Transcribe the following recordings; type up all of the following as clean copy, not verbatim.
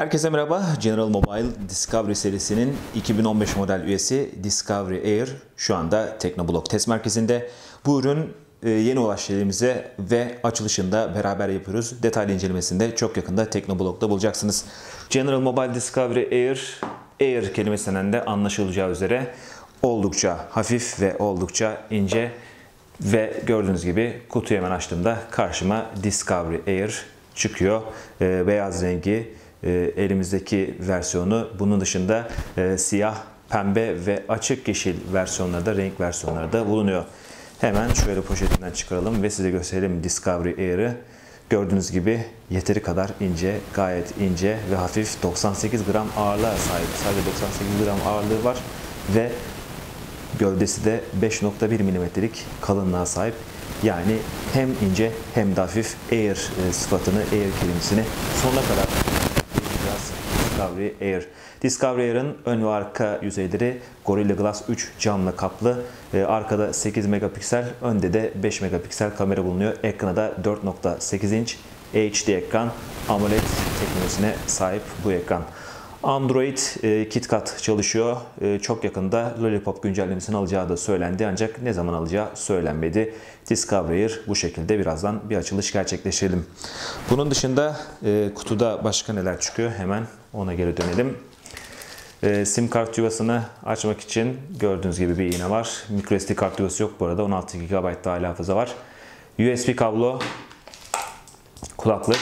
Herkese merhaba. General Mobile Discovery serisinin 2015 model üyesi Discovery Air şu anda Teknoblog Test Merkezi'nde. Bu ürün yeni ulaş elimize ve açılışını da beraber yapıyoruz. Detaylı incelemesinde çok yakında Teknoblog'da bulacaksınız. General Mobile Discovery Air kelimesinden de anlaşılacağı üzere oldukça hafif ve oldukça ince ve gördüğünüz gibi kutuyu hemen açtığımda karşıma Discovery Air çıkıyor. Beyaz rengi elimizdeki versiyonu, bunun dışında siyah, pembe ve açık yeşil versiyonlarda, renk versiyonları da bulunuyor. Hemen şöyle poşetinden çıkaralım ve size gösterelim Discovery Air'ı. Gördüğünüz gibi yeteri kadar ince, gayet ince ve hafif, 98 gram ağırlığa sahip. Sadece 98 gram ağırlığı var ve gövdesi de 5.1 mm'lik kalınlığa sahip. Yani hem ince hem de hafif. Air sıfatını, Air kelimesini sonuna kadar Discovery Air. Discovery Air'ın ön ve arka yüzeyleri Gorilla Glass 3 camla kaplı. Arkada 8 megapiksel, önde de 5 megapiksel kamera bulunuyor. Ekranı da 4.8 inç HD ekran, AMOLED teknolojisine sahip bu ekran. Android KitKat çalışıyor. Çok yakında Lollipop güncellemesini alacağı da söylendi, ancak ne zaman alacağı söylenmedi. Discovery Air bu şekilde. Birazdan bir açılış gerçekleştirelim. Bunun dışında kutuda başka neler çıkıyor? Hemen ona geri dönelim. SIM kart yuvasını açmak için gördüğünüz gibi bir iğne var. microSD kart yuvası yok bu arada. 16 GB dahil hafıza var. USB kablo, kulaklık,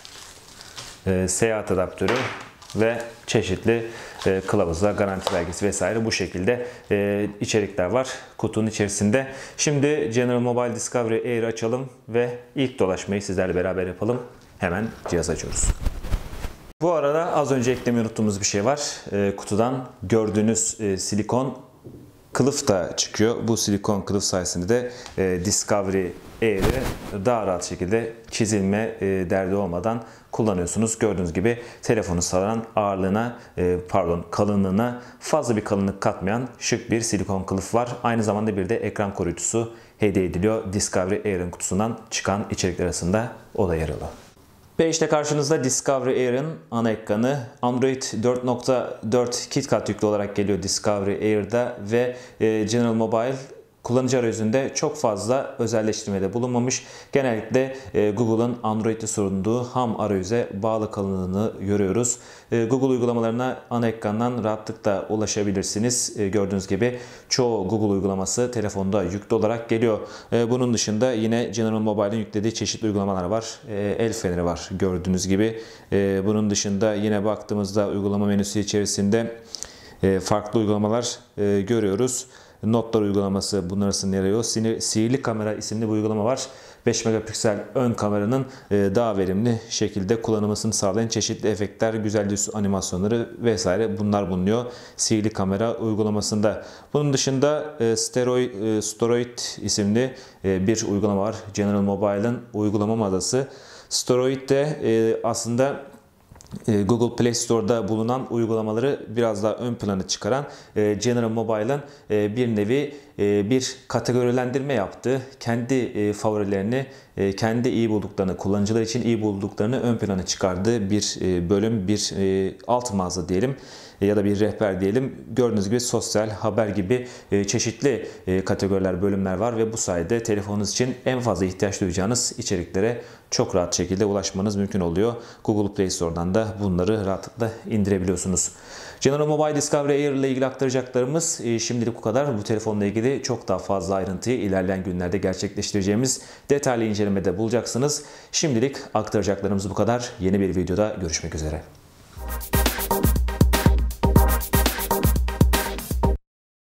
seyahat adaptörü ve çeşitli kılavuzlar, garanti belgesi vesaire, bu şekilde içerikler var kutunun içerisinde. Şimdi General Mobile Discovery Air'ı açalım ve ilk dolaşmayı sizlerle beraber yapalım. Hemen cihaz açıyoruz. Bu arada az önce eklemeyi unuttuğumuz bir şey var. Kutudan gördüğünüz silikon kılıf da çıkıyor. Bu silikon kılıf sayesinde de Discovery Air'ı daha rahat şekilde çizilme derdi olmadan kullanıyorsunuz. Gördüğünüz gibi telefonu saran ağırlığına, kalınlığına fazla bir kalınlık katmayan şık bir silikon kılıf var. Aynı zamanda bir de ekran koruyucusu hediye ediliyor. Discovery Air'ın kutusundan çıkan içerikler arasında o da yer alıyor. Ve işte karşınızda Discovery Air'ın ana ekranı. Android 4.4 KitKat yüklü olarak geliyor Discovery Air'da ve General Mobile kullanıcı arayüzünde çok fazla özelleştirmede bulunmamış. Genellikle Google'ın Android'de sunduğu ham arayüze bağlı kalındığını görüyoruz. Google uygulamalarına ana ekrandan rahatlıkla ulaşabilirsiniz. Gördüğünüz gibi çoğu Google uygulaması telefonda yüklü olarak geliyor. Bunun dışında yine General Mobile'in yüklediği çeşitli uygulamalar var. El feneri var gördüğünüz gibi. Bunun dışında yine baktığımızda uygulama menüsü içerisinde farklı uygulamalar görüyoruz. Notlar uygulaması bunun arasında yer alıyor. Sihirli Kamera isimli bir uygulama var. 5 megapiksel ön kameranın daha verimli şekilde kullanılmasını sağlayan çeşitli efektler, güzel yüz animasyonları vesaire bunlar bulunuyor Sihirli Kamera uygulamasında. Bunun dışında Steroid isimli bir uygulama var. General Mobile'ın uygulama mağazası. Steroid de aslında Google Play Store'da bulunan uygulamaları biraz daha ön plana çıkaran General Mobile'ın bir nevi bir kategorilendirme yaptığı, kendi favorilerini, kendi iyi bulduklarını, kullanıcılar için iyi bulduklarını ön plana çıkardığı bir bölüm, bir alt mağaza diyelim ya da bir rehber diyelim. Gördüğünüz gibi sosyal, haber gibi çeşitli kategoriler, bölümler var ve bu sayede telefonunuz için en fazla ihtiyaç duyacağınız içeriklere çok rahat şekilde ulaşmanız mümkün oluyor. Google Play Store'dan da bunları rahatlıkla indirebiliyorsunuz. General Mobile Discovery Air ile ilgili aktaracaklarımız şimdilik bu kadar. Bu telefonla ilgili çok daha fazla ayrıntıyı ilerleyen günlerde gerçekleştireceğimiz detaylı incelemede bulacaksınız. Şimdilik aktaracaklarımız bu kadar. Yeni bir videoda görüşmek üzere.